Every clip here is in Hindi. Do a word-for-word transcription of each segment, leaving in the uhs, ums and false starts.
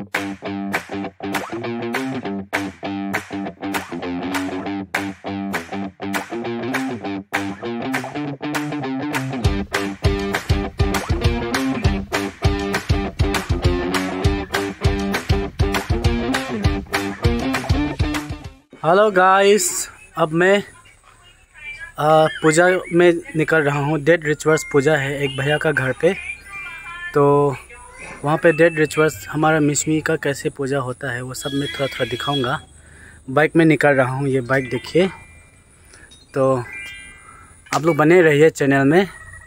हेलो गाइस, अब मैं पूजा में निकल रहा हूँ। डेड रिचुअल्स पूजा है एक भैया का घर पे, तो वहाँ पे डेड रिचुअल्स हमारा मिसमी का कैसे पूजा होता है वो सब मैं थोड़ा थोड़ा दिखाऊंगा। बाइक में निकल रहा हूँ, ये बाइक देखिए। तो आप लोग बने रहिए चैनल में,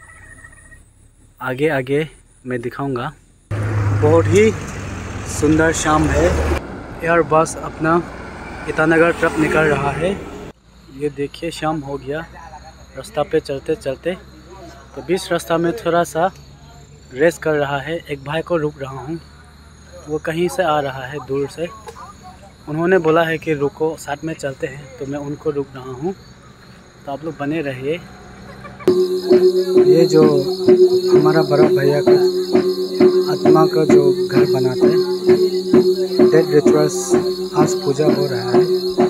आगे आगे मैं दिखाऊंगा। बहुत ही सुंदर शाम है। एयर बस अपना ईटानगर तरफ निकल रहा है। ये देखिए शाम हो गया। रास्ता पे चलते चलते तो बीच रास्ता में थोड़ा सा रेस कर रहा है। एक भाई को रुक रहा हूँ, वो कहीं से आ रहा है दूर से। उन्होंने बोला है कि रुको साथ में चलते हैं, तो मैं उनको रुक रहा हूँ। तो आप लोग बने रहिए। ये जो हमारा बड़ा भैया का आत्मा का जो घर बनाते हैं, डेड रिचुअल्स आज पूजा हो रहा है।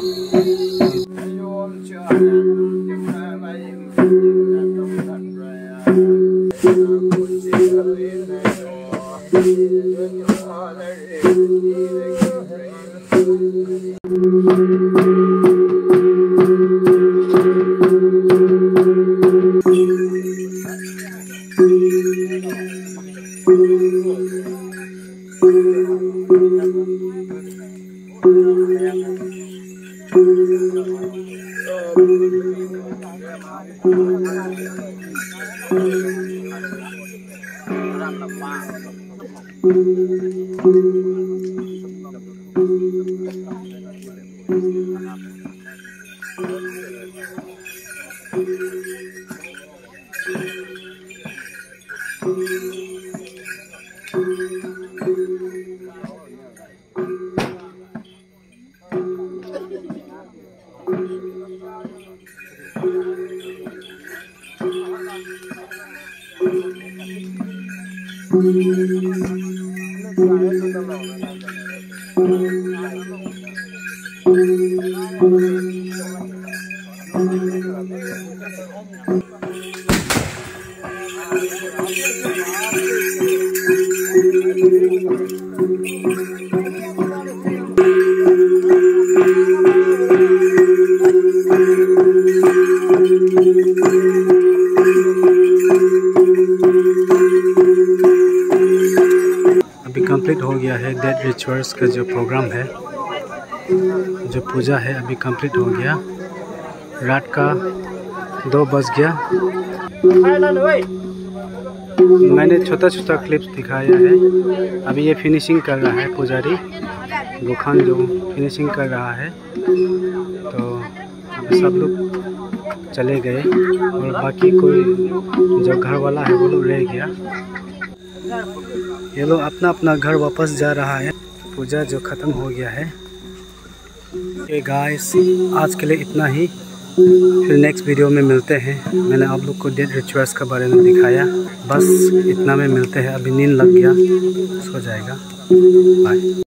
कंप्लीट हो गया है डेड रिचुअल्स का जो प्रोग्राम है, जो पूजा है, अभी कंप्लीट हो गया। रात का दो बज गया। मैंने छोटा छोटा क्लिप्स दिखाया है। अभी ये फिनिशिंग कर रहा है पुजारी गुखान, जो फिनिशिंग कर रहा है। तो अभी सब लोग चले गए और बाकी कोई जो घर वाला है वो लोग रह गया। ये लोग अपना अपना घर वापस जा रहा है। पूजा जो ख़त्म हो गया है। ये गाइस, आज के लिए इतना ही। फिर नेक्स्ट वीडियो में मिलते हैं। मैंने आप लोग को डेड रिचुअल्स के बारे में दिखाया, बस इतना में मिलते हैं। अभी नींद लग गया, सो जाएगा। बाय।